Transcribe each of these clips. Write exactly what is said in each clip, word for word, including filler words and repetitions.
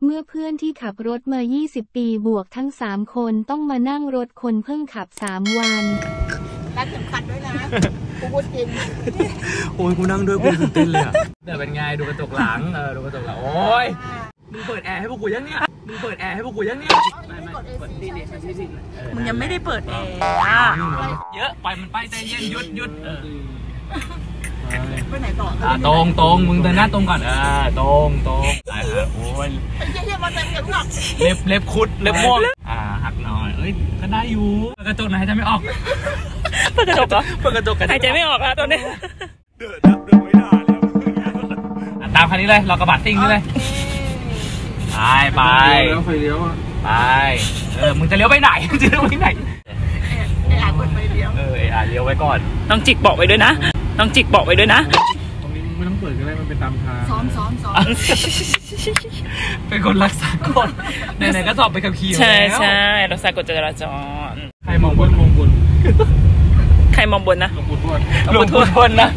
เมื่อเพื่อนที่ขับรถมายี่สิบปีบวกทั้งสามคนต้องมานั่งรถคนเพิ่งขับสามวันรัดเข็มขัดด้วยนะกูพูดจริงโอ้ยกูนั่งด้วยกูตื่นเต้นเลยอะเดี๋ยวเป็นไงดูกระจกหลังเออดูกระจกหลังโอ้ยมึงเปิดแอร์ให้พวกกูยังเนี่ยมึงเปิดแอร์ให้พวกกูยังเนี่ยไม่ไม่เปิดดีๆใช่ใช่มึงยังไม่ได้เปิดแอร์เยอะปล่อยมันไปใจเย็นหยุดหยุดไปไหนต่อตรงตรงมึงเดินหน้าตรงก่อนเออตรงตรงไอ้ห่าโอ้ยไอ้เหี้ยมาเต็มเข็มขัดเล็บเล็บคุดเล็บม่วงอ่าหักหน่อยเอ้ยก็ได้อยู่กระจกไหนหายใจไม่ออกเปิดกระจกเหรอเปิดกระจกหายใจไม่ออกอะตอนนี้เดินนับเดินไม่ได้แล้วตามคันนี้เลยเรากระบะซิ่งนี่เลยไปไปแล้วไฟเลี้ยวอ่ะไปเออมึงจะเลี้ยวไปไหนมึงจะเลี้ยวไปไหนไอ้อาเปิดไฟเลี้ยวเออไอ้อาเลี้ยวไว้ก่อนต้องจิกบอกไว้ด้วยนะต้องจิกบอกไว้ด้วยนะตรงนี้ไม่ต้องเปิดก็ได้มันเป็นตามทางซ้อมซ้อมซ้อมเป็นคนรักษากฎไหนๆก็สอบไปขับขี่ใช่ใช่รักษากฎจราจรใครมองบนมองบนใครมองบนนะหลวงปู่ทวดหลวงปู่ทวดนะ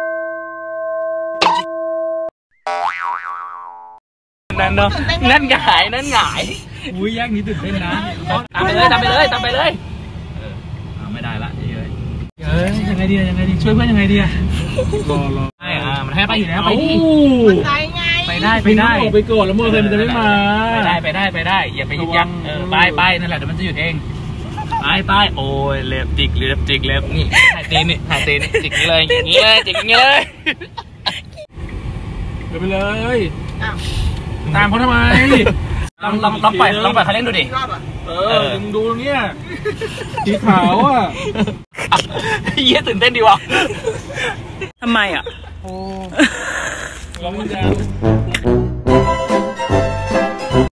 นั่นเนาะนั่นหงายนั่นหงายอุ้ยแยกนี้ตื่นเต้นนะตามไปเลยตามไปเลยตามไปเลยเออไม่ได้ละนี่เลยเฮ้ยยังไงดียังไงดีช่วยเพื่อนยังไงดีอะรอรอใช่อ่ามันให้ไปอยู่แล้วไปดิไปไงไปได้ไปได้ไปก่อนแล้วมือเลยมันจะไม่มาไปได้ไปได้ไปได้อย่าไปยึกยักเออไปไปนั่นแหละเดี๋ยวมันจะหยุดเองไปไปโอ้ยเล็บจิกเล็บจิกเล็บนี่หายตีนนี่หายตีนจิกนี้เลยอย่างนี้เลยจิกอย่างนี้เลยเดินไปเลยตามเขาทำไมลองลองลองปล่อยลองปล่อยเขาเล่นดูดิเออมึงดูตรงเนี้ยสีขาวอ่ะเยี่ยตื่นเต้นดีวะทำไมอ่ะโอ้เราไม่ได้